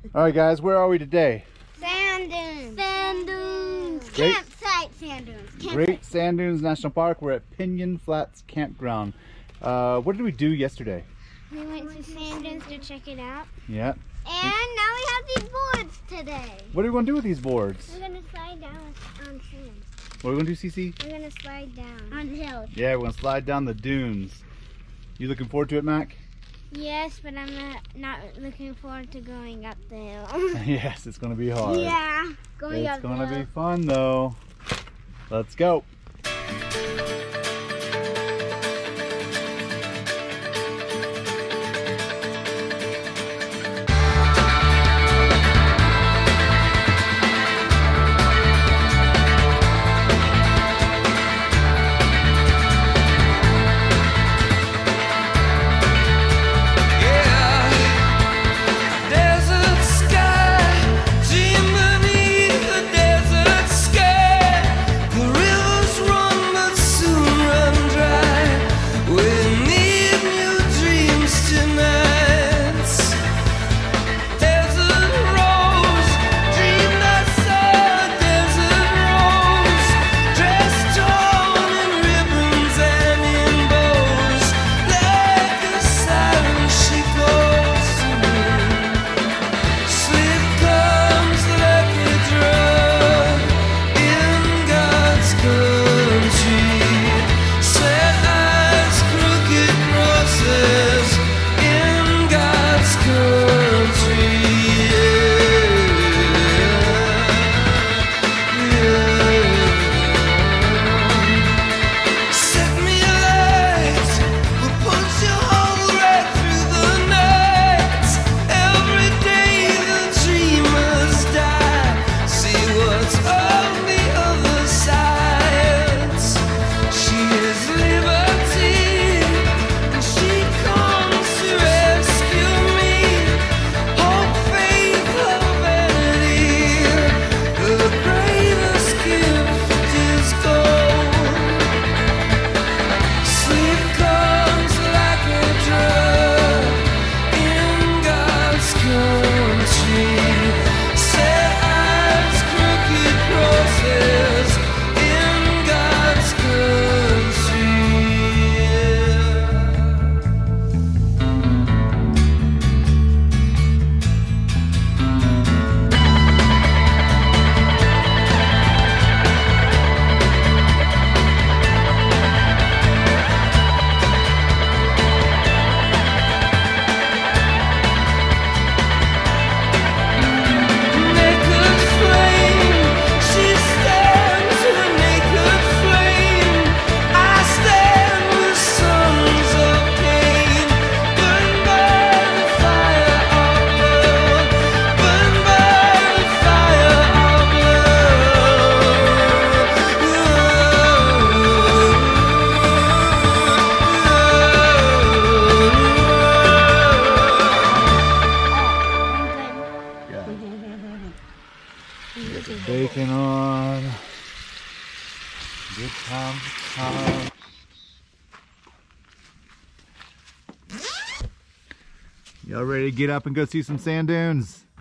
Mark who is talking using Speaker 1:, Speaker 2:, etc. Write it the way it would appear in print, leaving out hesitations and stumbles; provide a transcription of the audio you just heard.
Speaker 1: All right, guys, where are we today?
Speaker 2: Sand dunes. Sand dunes.
Speaker 1: Great.
Speaker 2: Campsite sand dunes.
Speaker 1: Great Sand Dunes National Park. We're at Pinion Flats Campground. What did we do yesterday?
Speaker 2: We went to sand dunes to check it out.
Speaker 1: Yeah.
Speaker 2: And now we have these boards today.
Speaker 1: What are we going to do with these boards?
Speaker 2: We're going to slide down on sand.
Speaker 1: What are we going to do, Cece?
Speaker 2: We're going to slide down on hills.
Speaker 1: Yeah, we're going to slide down the dunes. You looking forward to it, Mac?
Speaker 2: Yes, but I'm not looking forward to going up the hill.
Speaker 1: Yes, it's going to be hard.
Speaker 2: Yeah, going up
Speaker 1: It's
Speaker 2: the
Speaker 1: going to
Speaker 2: hill.
Speaker 1: be fun, though. Let's go. Get the bacon on. Good time. Y'all ready to get up and go see some sand dunes?